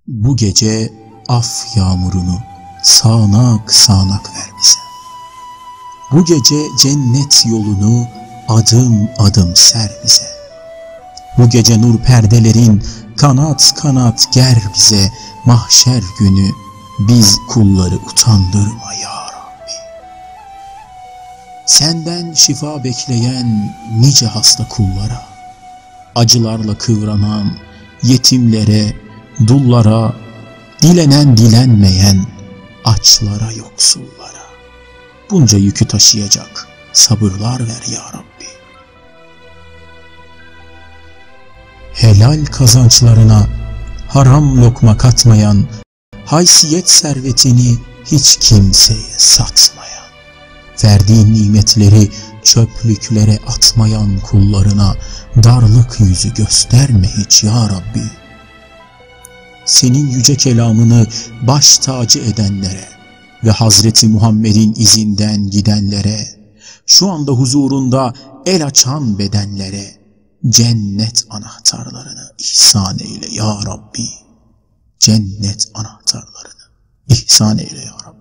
Bu gece af yağmurunu sağanak sağanak ver bize. Bu gece cennet yolunu adım adım ser bize. Bu gece nur perdelerin kanat kanat ger bize. Mahşer günü biz kulları utandırma ya Rabbi. Senden şifa bekleyen nice hasta kullara, acılarla kıvranan yetimlere, dullara, dilenen dilenmeyen açlara, yoksullara bunca yükü taşıyacak sabırlar ver ya Rabbi. Helal kazançlarına haram lokma katmayan, haysiyet servetini hiç kimseye satmayan, verdiğin nimetleri çöplüklere atmayan kullarına darlık yüzü gösterme hiç ya Rabbi. Senin yüce kelamını baş tacı edenlere ve Hazreti Muhammed'in izinden gidenlere, şu anda huzurunda el açan bedenlere cennet anahtarlarını ihsan eyle ya Rabbi. Cennet anahtarlarını ihsan eyle ya Rabbi.